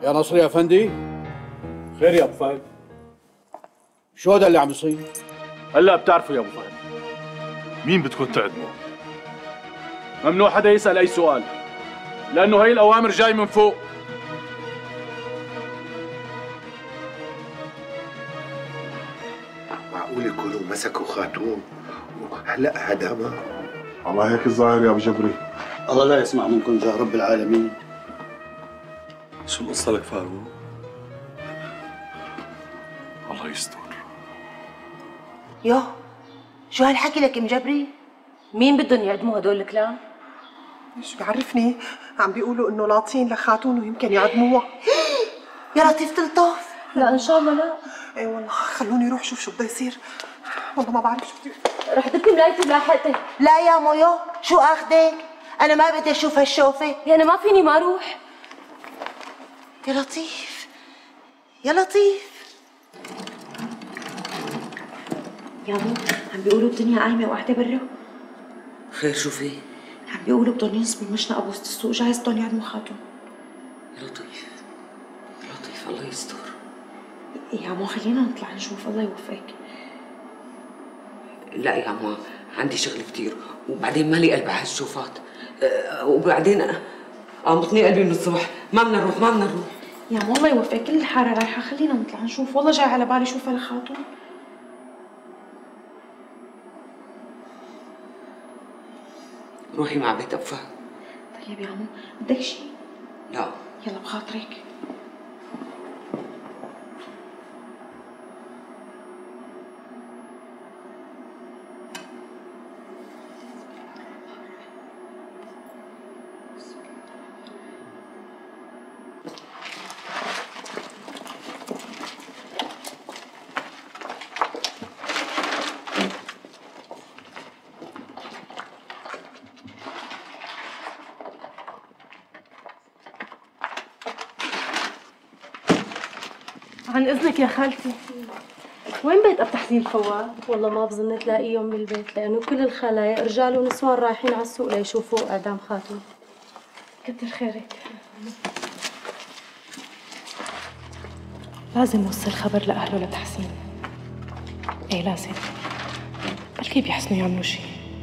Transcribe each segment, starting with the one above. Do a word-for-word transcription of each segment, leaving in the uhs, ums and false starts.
يا نصري يا افندي. خير يا ابو فهد. شو هذا اللي عم يصير؟ هلا بتعرفوا يا ابو فهد. مين بدكم تعدموا؟ ممنوع حدا يسأل أي سؤال، لأنه هي الأوامر جاي من فوق. معقول يكونوا مسكوا خاتون وهلا هدامها؟ والله هيك الظاهر يا ابو جبري. الله لا يسمع منكم يا رب العالمين. شو القصة لك فاروق؟ الله يستر. يو شو هالحكي لك مجبري؟ مين بدهم يعدموا هدول الكلام؟ شو بيعرفني؟ عم بيقولوا انه لاطين لخاتون ويمكن يعدموها. يا لطيف تلطف. لا ان شاء الله لا. اي والله خلوني روح شوف شو بده يصير. والله ما بعرف شو بده. رح تبكي ملايتي بلاحقتي. لا يا مويو شو اخذك؟ انا ما بدي اشوف هالشوفه. يا انا ما فيني ما اروح. يا لطيف يا لطيف. يا مو عم بيقولوا الدنيا قايمه وقاعده برا. خير شو في؟ عم بيقولوا بدهم ينصبوا المشنقه بوسط السوق، جايز بدهم يعدموا خاتون. يا لطيف يا لطيف الله يستر. يا مو خلينا نطلع نشوف الله يوفقك. لا يا عمو عندي شغل كثير وبعدين مالي قلب على هالشوفات. أه وبعدين قامطني قلبي من الصبح. ما بدنا نروح ما بدنا نروح. يا مو الله يوفقك، كل الحاره رايحه، خلينا نطلع نشوف. والله جاي على بالي شوف هالخاتون. روحي مع بيت ابو فهد. طيب يا عمو بدك شيء؟ لا يلا بخاطرك. عن اذنك يا خالتي، وين بيت اب تحسين فواد؟ والله ما بظن تلاقيهم بالبيت، لانه كل الخلايا رجال ونسوان رايحين على السوق ليشوفوا اعدام خاتون. كتر خيرك. لازم وصل خبر لاهله لتحسين. ايه لازم، بلكي بيحسنوا يعملوا شيء.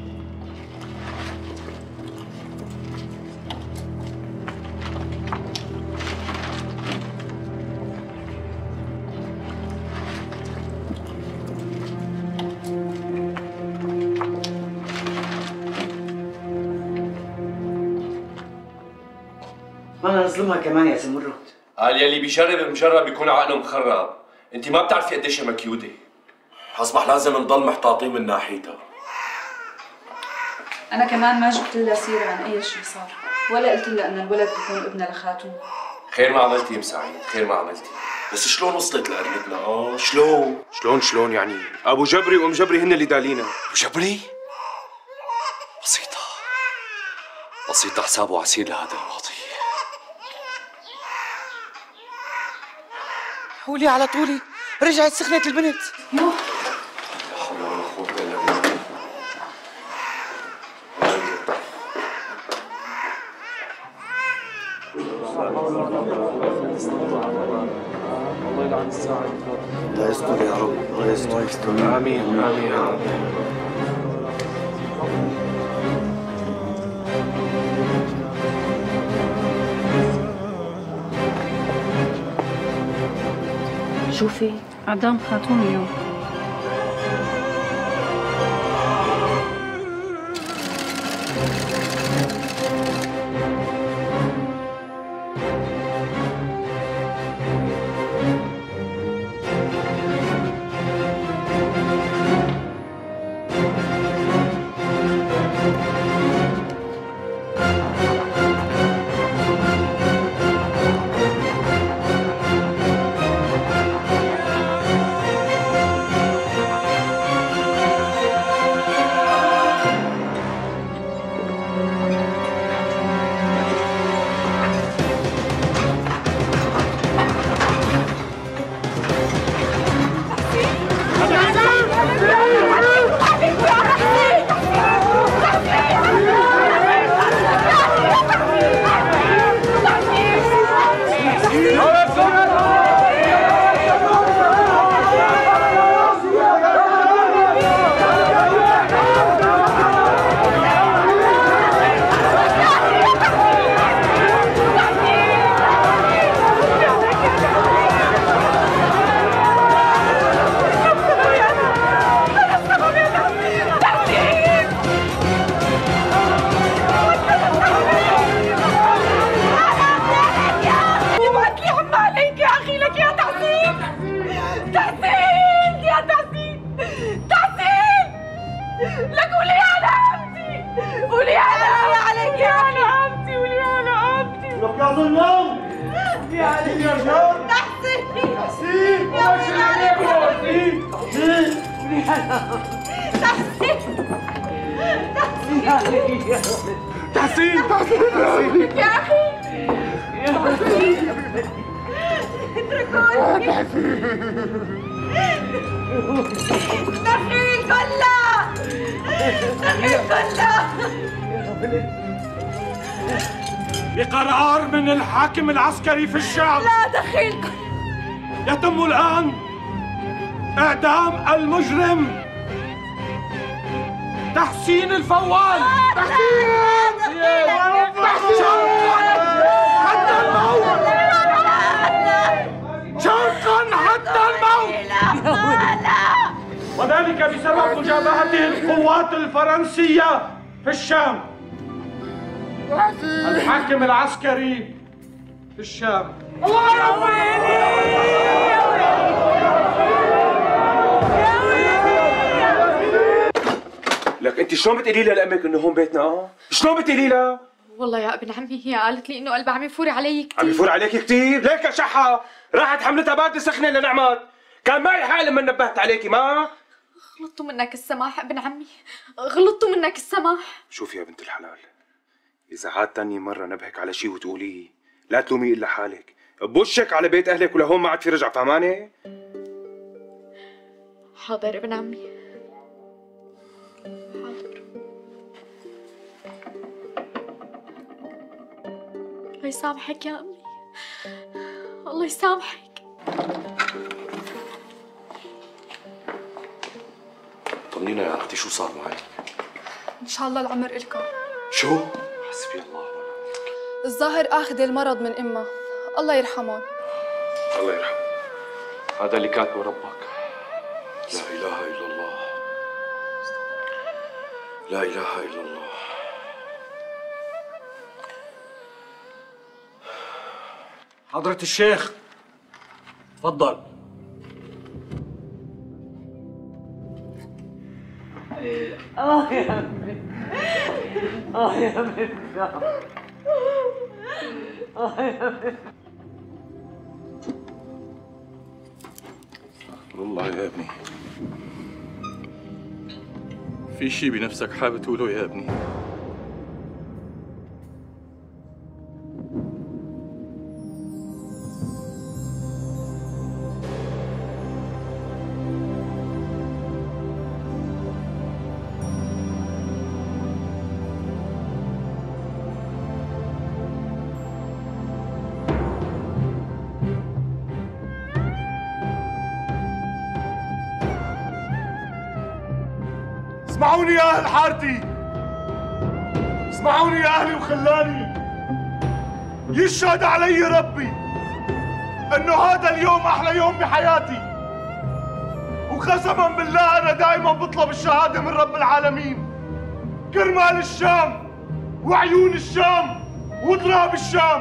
ما نظلمها كمان يا زمرد. قال يلي بيجرب المجرب بيكون عقله مخرب. انت ما بتعرفي قديش هي مكيوده. اصبح لازم نضل محتاطين من ناحيتها. انا كمان ما جبت لها سيره عن اي شيء صار، ولا قلت لها ان الولد بيكون ابنها لخاتون. خير ما عملتي يا مساعيد، خير ما عملتي. بس شلون وصلت لقريتنا؟ اه شلون؟ شلون شلون يعني؟ ابو جبري وام جبري هن اللي دالينا. ابو جبري؟ بسيطة بسيطة، حسابه عسير لهذا الواطي. قولي على طولي رجعت سخنت البنت. يوه لا حول ولا قوة الا بالله. الله يلعن الساعة. الله يستر يا رب، الله يستر. الله يستر. آمين آمين يا رب. شوفي اعدام خاتون اليوم. يا رجال. تحسين تحسين يا ويلي عليك تحسين تحسين تحسين تحسين يا أخي اتركوني دخيل كلها دخيل كلها. بقرار من الحاكم العسكري في الشعب لا دخيل يتم الآن إعدام المجرم تحسين الفوال. تحسين حتى الموت شوقا حتى الموت، وذلك بسبب مجابهته القوات الفرنسية في الشام. الحاكم العسكري في الشام. الله يا ويلي لك انت شلون بتقولي لها لامك انه هون بيتنا؟ اه شلون بتقولي لها؟ والله يا ابن عمي هي قالت لي انه قلبها عم يفور علي كثير. عم يفور عليك كثير؟ ليك يا شحة راحت حملتها باردة سخنة لنعمات، كان معي حق لما نبهت عليكي ما؟ غلطتوا منك السماح ابن عمي، غلطتوا منك السماح. شوفي يا بنت الحلال، إذا عاد تاني مرة نبهك على شيء وتقوليه لا تلومي إلا حالك، بوشك على بيت أهلك ولهون ما عاد في رجعة، فهمانة؟ حاضر ابن عمي. حاضر. الله يسامحك يا أمي، الله يسامحك. طمنينا يا اختي شو صار معك؟ ان شاء الله العمر إلكم. شو؟ حسبي الله ونعم الوكيل. الظاهر اخذ المرض من امها، الله يرحمهم. الله يرحمه. هذا اللي كاتبه ربك. لا اله الا الله. لا اله الا الله. حضرة الشيخ تفضل. آه يا أمي، آه يا أمي، آه يا أمي. والله يا ابني في شي بنفسك حابب تقوله يا ابني؟ اسمعوني يا أهل حارتي، اسمعوني يا أهلي وخلاني، يشهد علي ربي إنه هذا اليوم أحلى يوم بحياتي، وقسما بالله أنا دائما بطلب الشهادة من رب العالمين كرمال الشام وعيون الشام وتراب الشام،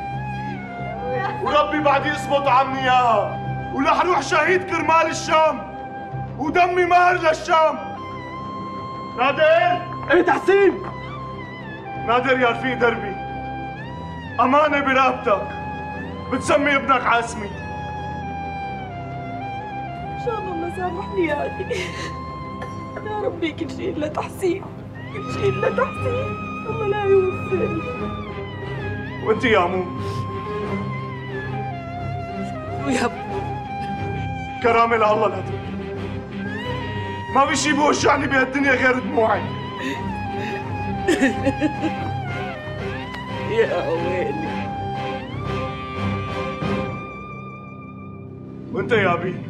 وربي بعد يصمت عني إياها، ورح روح شهيد كرمال الشام ودمي ماهر للشام. نادر! ايه تحسين؟ نادر يا رفيق دربي، أمانة برقبتك بتسمي ابنك على اسمي. إن شاء الله الله سامحني يا أخي، يا ربي كل شيء إلا تحسين، كل شيء إلا تحسين، الله لا يوفقني. وأنت يا مو؟ يا أبو كرامة لله لا تبكي، ما في شي بوجعني بهالدنيا غير دموعي. يا ويلي. وانت يا ابي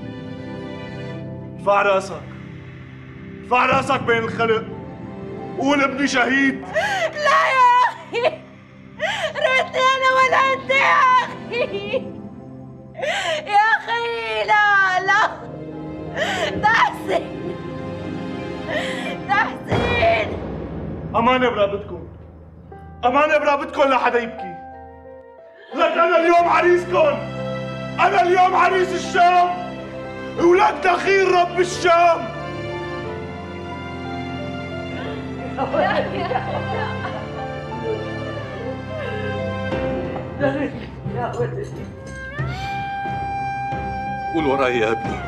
ارفع راسك، ارفع راسك بين الخلق، قول ابني شهيد. لا يا أخي، ريتني أنا ولا أنت يا أخي، يا أخي لا لا. تحسين تحسين، أمانة برابطكم، أمانة برابطكم لا حدا يبكي. لك أنا اليوم عريسكم، أنا اليوم عريس الشام، ولك دخيل رب الشام. يا ولدي قول وراي يا ابني.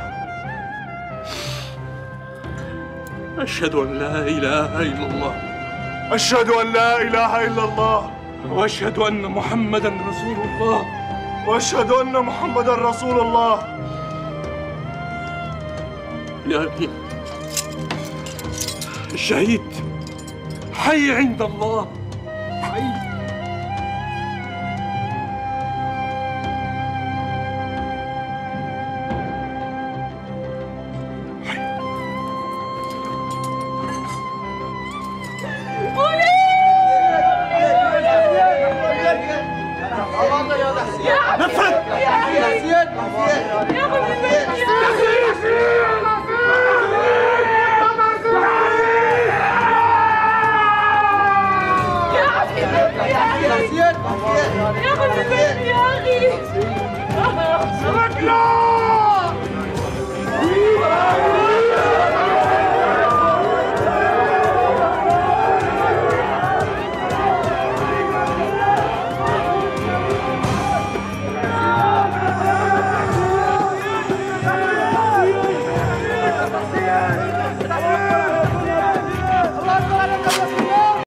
أشهد أن لا إله إلا الله. أشهد أن لا إله إلا الله. وأشهد أن محمدًا رسول الله. وأشهد أن محمدًا رسول الله. يا ابني، الشهيد حي عند الله، حي.